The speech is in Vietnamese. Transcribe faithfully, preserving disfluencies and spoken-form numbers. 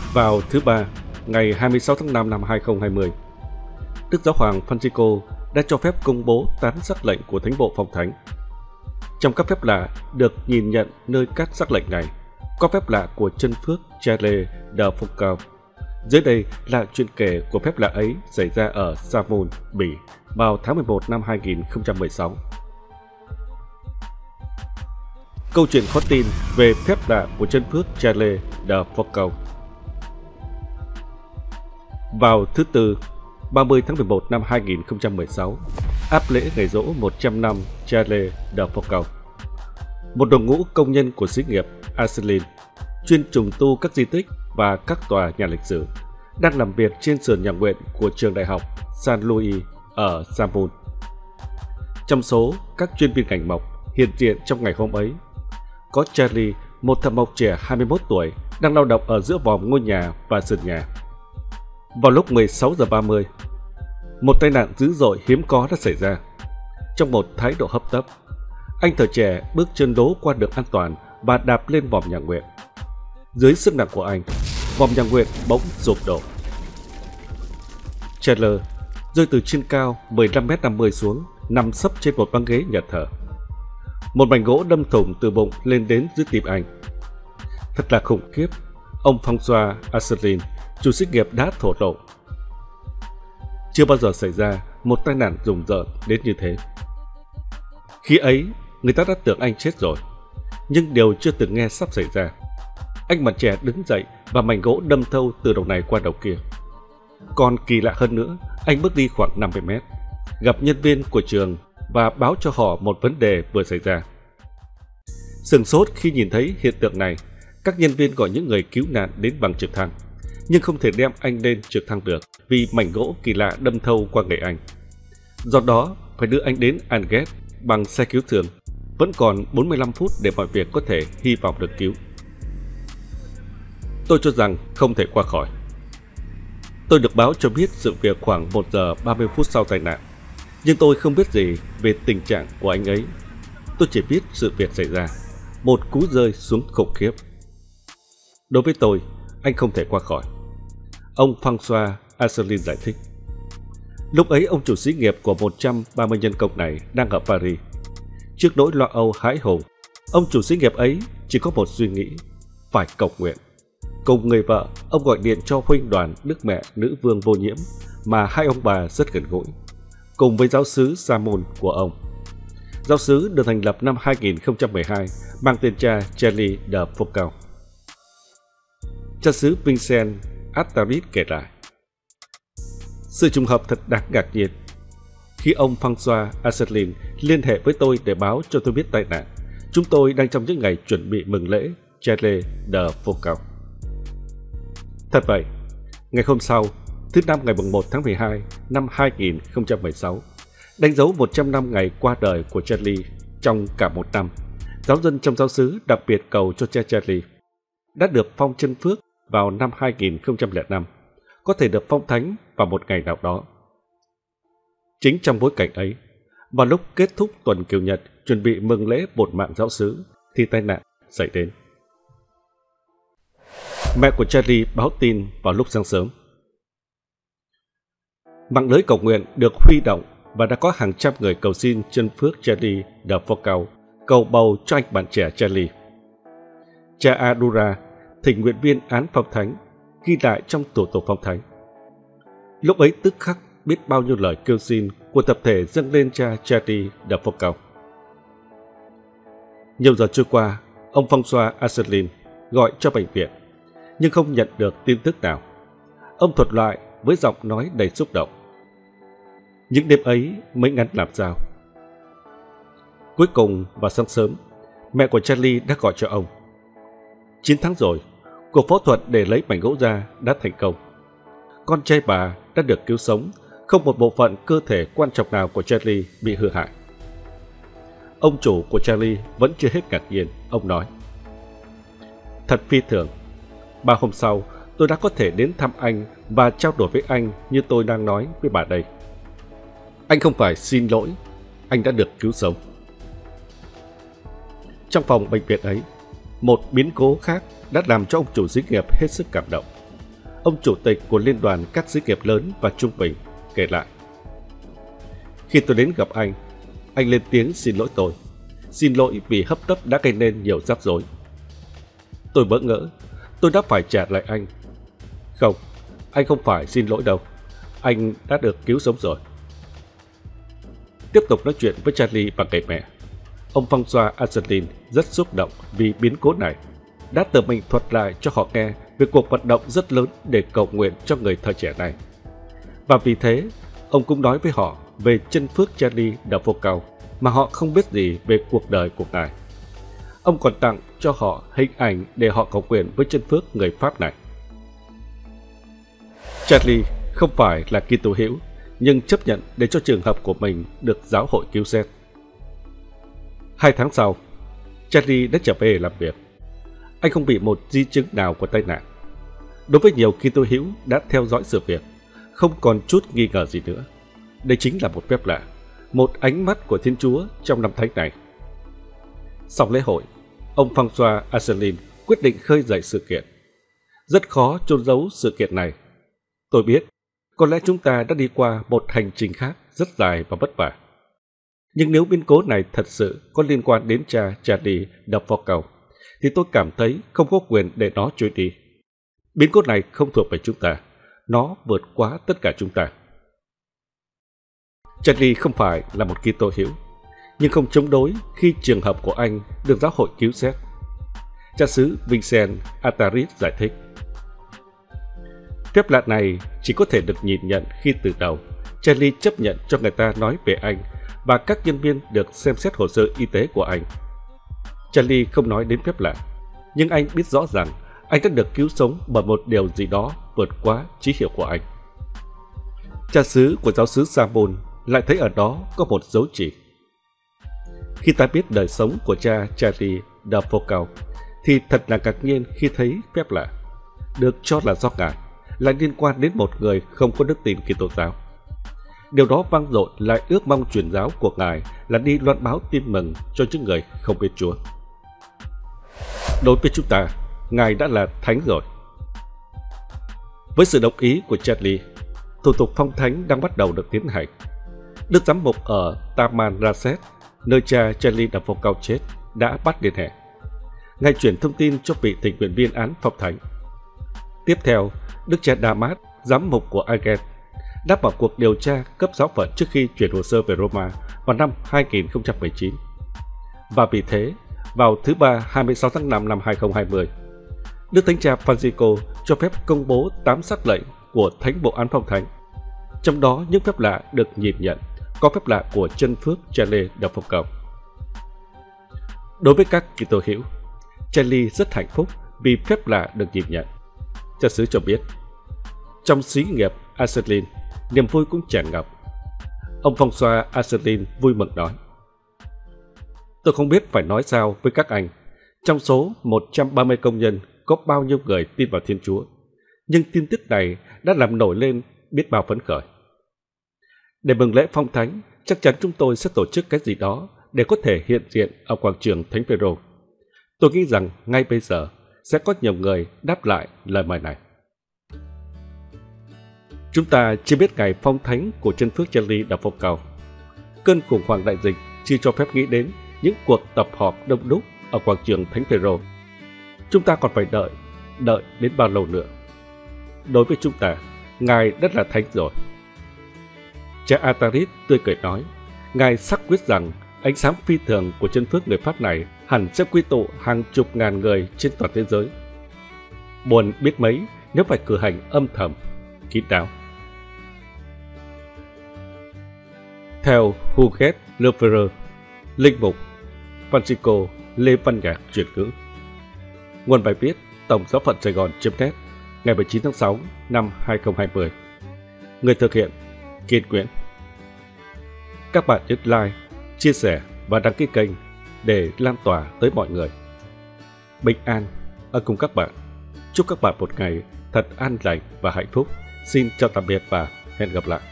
Vào thứ Ba, ngày hai mươi sáu tháng năm năm hai nghìn không trăm hai mươi, Đức Giáo hoàng Francisco đã cho phép công bố tán sắc lệnh của Thánh bộ Phong Thánh. Trong các phép lạ được nhìn nhận nơi các sắc lệnh này, có phép lạ của chân phước Charles de Foucault. Dưới đây là chuyện kể của phép lạ ấy xảy ra ở Saumur, Bỉ vào tháng mười một năm hai nghìn không trăm mười sáu. Câu chuyện khó tin về phép lạ của chân phước Charles de Foucault. Vào thứ Tư, ba mươi tháng mười một năm hai nghìn không trăm mười sáu, áp lễ ngày giỗ một trăm năm Charles de Foucault. Một đội ngũ công nhân của xí nghiệp Arcelin, chuyên trùng tu các di tích và các tòa nhà lịch sử, đang làm việc trên sườn nhà nguyện của trường đại học San Luis ở Saumur. Trong số các chuyên viên ngành mộc hiện diện trong ngày hôm ấy, có Charlie, một thợ mộc trẻ hai mươi mốt tuổi, đang lao động ở giữa vòm ngôi nhà và sườn nhà. Vào lúc mười sáu giờ ba mươi, một tai nạn dữ dội hiếm có đã xảy ra. Trong một thái độ hấp tấp, anh thợ trẻ bước chân đố qua được an toàn và đạp lên vòm nhà nguyện. Dưới sức nặng của anh, vòm nhà nguyện bỗng sụp đổ. Chandler rơi từ trên cao mười lăm mét năm mươi xuống, nằm sấp trên một băng ghế nhặt thở. Một mảnh gỗ đâm thủng từ bụng lên đến dưới tim anh. Thật là khủng khiếp, ông François Arcelin, chủ xí nghiệp đã thổ lộ. Chưa bao giờ xảy ra một tai nạn rùng rợn đến như thế. Khi ấy, người ta đã tưởng anh chết rồi, nhưng điều chưa từng nghe sắp xảy ra. Anh mặt trẻ đứng dậy và mảnh gỗ đâm thâu từ đầu này qua đầu kia. Còn kỳ lạ hơn nữa, anh bước đi khoảng năm mươi mét, gặp nhân viên của trường và báo cho họ một vấn đề vừa xảy ra. Sửng sốt khi nhìn thấy hiện tượng này, các nhân viên gọi những người cứu nạn đến bằng trực thăng, nhưng không thể đem anh lên trực thăng được vì mảnh gỗ kỳ lạ đâm thâu qua người anh. Do đó, phải đưa anh đến Angers bằng xe cứu thương. Vẫn còn bốn mươi lăm phút để mọi việc có thể hy vọng được cứu. Tôi cho rằng không thể qua khỏi. Tôi được báo cho biết sự việc khoảng một giờ ba mươi phút sau tai nạn, nhưng tôi không biết gì về tình trạng của anh ấy. Tôi chỉ biết sự việc xảy ra, một cú rơi xuống khủng khiếp. Đối với tôi, anh không thể qua khỏi. Ông François Arcelin giải thích. Lúc ấy ông chủ xí nghiệp của một trăm ba mươi nhân công này đang ở Paris. Trước nỗi lo âu hãi hùng, ông chủ xí nghiệp ấy chỉ có một suy nghĩ: phải cầu nguyện. Cùng người vợ, ông gọi điện cho huynh đoàn Đức Mẹ Nữ Vương Vô Nhiễm mà hai ông bà rất gần gũi, cùng với giáo xứ Saumur của ông. Giáo xứ được thành lập năm hai nghìn không trăm mười hai, mang tên cha Charles de Foucault. Cha xứ Vincent Astaris kể lại. Sự trùng hợp thật đáng ngạc nhiên. Khi ông François Arcelin liên hệ với tôi để báo cho tôi biết tai nạn, chúng tôi đang trong những ngày chuẩn bị mừng lễ Charles de Foucault. Thật vậy, ngày hôm sau, thứ Năm ngày mùng một tháng mười hai năm hai nghìn không trăm mười sáu, đánh dấu một trăm năm ngày qua đời của Charlie. Trong cả một năm, giáo dân trong giáo xứ đặc biệt cầu cho cha Charlie đã được phong chân phước vào năm hai nghìn không trăm lẻ năm, có thể được phong thánh vào một ngày nào đó. Chính trong bối cảnh ấy, vào lúc kết thúc tuần Kiều Nhật chuẩn bị mừng lễ bổn mạng giáo xứ, thì tai nạn xảy đến. Mẹ của Charlie báo tin vào lúc sáng sớm. Mạng lưới cầu nguyện được huy động và đã có hàng trăm người cầu xin chân phước Charlie de Foucault cầu bầu cho anh bạn trẻ Charlie. Cha Adura, thỉnh nguyện viên án phong thánh, ghi lại trong thủ tục phong thánh. Lúc ấy tức khắc biết bao nhiêu lời kêu xin của tập thể dâng lên cha Charlie de Foucault. Nhiều giờ trôi qua, ông François Arcelin gọi cho bệnh viện, nhưng không nhận được tin tức nào. Ông thuật lại với giọng nói đầy xúc động. Những đêm ấy mới ngắn làm sao. Cuối cùng vào sáng sớm, mẹ của Charlie đã gọi cho ông. Chín tháng rồi, cuộc phẫu thuật để lấy mảnh gỗ ra đã thành công. Con trai bà đã được cứu sống, không một bộ phận cơ thể quan trọng nào của Charlie bị hư hại. Ông chủ của Charlie vẫn chưa hết ngạc nhiên, ông nói. Thật phi thường, ba hôm sau tôi đã có thể đến thăm anh và trao đổi với anh như tôi đang nói với bà đây. Anh không phải xin lỗi, anh đã được cứu sống. Trong phòng bệnh viện ấy, một biến cố khác đã làm cho ông chủ xí nghiệp hết sức cảm động. ông chủ tịch của Liên đoàn các xí nghiệp lớn và trung bình, kể lại. Khi tôi đến gặp anh, anh lên tiếng xin lỗi tôi. Xin lỗi vì hấp tấp đã gây nên nhiều rắc rối. Tôi bỡ ngỡ, tôi đã phải trả lại anh. Không, anh không phải xin lỗi đâu. Anh đã được cứu sống rồi. Tiếp tục nói chuyện với Charlie bằng người mẹ, ông François Asselin rất xúc động vì biến cố này, đã tự mình thuật lại cho họ nghe về cuộc vận động rất lớn để cầu nguyện cho người thời trẻ này. Và vì thế, ông cũng nói với họ về chân phước Charlie de Foucauld mà họ không biết gì về cuộc đời của ngài. Ông còn tặng cho họ hình ảnh để họ cầu nguyện với chân phước người Pháp này. Charlie không phải là Kitô hữu, nhưng chấp nhận để cho trường hợp của mình được giáo hội cứu xét. Hai tháng sau, Charlie đã trở về làm việc. Anh không bị một di chứng nào của tai nạn. Đối với nhiều Kitô hữu đã theo dõi sự việc, không còn chút nghi ngờ gì nữa. Đây chính là một phép lạ, một ánh mắt của Thiên Chúa trong năm thánh này. Sau lễ hội, ông François Asselin quyết định khơi dậy sự kiện. Rất khó chôn giấu sự kiện này. Tôi biết, có lẽ chúng ta đã đi qua một hành trình khác rất dài và vất vả. Nhưng nếu biến cố này thật sự có liên quan đến cha Charlie de Foucauld, thì tôi cảm thấy không có quyền để nó trôi đi. Biến cố này không thuộc về chúng ta, nó vượt quá tất cả chúng ta. Charlie không phải là một Kitô hữu, nhưng không chống đối khi trường hợp của anh được giáo hội cứu xét. Cha xứ Vincent Ataris giải thích. Phép lạ này chỉ có thể được nhìn nhận khi từ đầu Charlie chấp nhận cho người ta nói về anh và các nhân viên được xem xét hồ sơ y tế của anh. Charlie không nói đến phép lạ, nhưng anh biết rõ rằng anh đã được cứu sống bởi một điều gì đó vượt quá trí hiểu của anh. Cha xứ của giáo xứ Samon lại thấy ở đó có một dấu chỉ. Khi ta biết đời sống của cha Charlie de Foucauld, thì thật là ngạc nhiên khi thấy phép lạ, được cho là do ngài, lại liên quan đến một người không có đức tin Kitô giáo. Điều đó vang dội lại ước mong truyền giáo của ngài là đi loan báo tin mừng cho những người không biết Chúa. Đối với chúng ta, ngài đã là thánh rồi. Với sự đồng ý của Charlie, thủ tục phong thánh đang bắt đầu được tiến hành. Đức giám mục ở Taman Rasset, nơi cha Charlie de Foucauld chết, đã bắt liên hệ. Ngài chuyển thông tin cho vị tình nguyện viên án phong thánh. Tiếp theo, Đức cha Damas, giám mục của Agen, đã vào cuộc điều tra cấp giáo phận trước khi chuyển hồ sơ về Roma vào năm hai nghìn không trăm mười chín. Và vì thế, vào thứ Ba hai mươi sáu tháng năm năm hai nghìn không trăm hai mươi, Đức Thánh cha Francisco cho phép công bố tám sắc lệnh của Thánh bộ án phong thánh. Trong đó những phép lạ được nhìn nhận, có phép lạ của chân phước Charlie de Foucauld. Đối với các Kitô hữu, Charlie rất hạnh phúc vì phép lạ được nhìn nhận. Cha xứ cho biết, trong xí nghiệp Asselin, niềm vui cũng tràn ngập. Ông François Asselin vui mừng nói, tôi không biết phải nói sao với các anh. Trong số một trăm ba mươi công nhân có bao nhiêu người tin vào Thiên Chúa, nhưng tin tức này đã làm nổi lên biết bao phấn khởi. Để mừng lễ phong thánh, chắc chắn chúng tôi sẽ tổ chức cái gì đó để có thể hiện diện ở quảng trường Thánh Phêrô. Tôi nghĩ rằng ngay bây giờ sẽ có nhiều người đáp lại lời mời này. Chúng ta chưa biết ngày phong thánh của chân phước Charlie de Foucauld. Cơn khủng hoảng đại dịch chưa cho phép nghĩ đến những cuộc tập họp đông đúc ở quảng trường Thánh Phêrô. Chúng ta còn phải đợi, đợi đến bao lâu nữa? Đối với chúng ta, Ngài đã là thánh rồi. Cha Ataris tươi cười nói, Ngài xác quyết rằng ánh sáng phi thường của chân phước người Pháp này hẳn sẽ quy tụ hàng chục ngàn người trên toàn thế giới. Buồn biết mấy nếu phải cử hành âm thầm, kín đáo. Theo Hugues Lefebvre, linh mục Francisco Lê Văn Nhạc chuyển ngữ. Nguồn bài viết Tổng giáo phận Sài Gòn chấm net ngày mười chín tháng sáu năm hai nghìn không trăm hai mươi. Người thực hiện Kiên Nguyễn. Các bạn nhấn like, chia sẻ và đăng ký kênh để lan tỏa tới mọi người. Bình an ở cùng các bạn. Chúc các bạn một ngày thật an lành và hạnh phúc. Xin chào tạm biệt và hẹn gặp lại.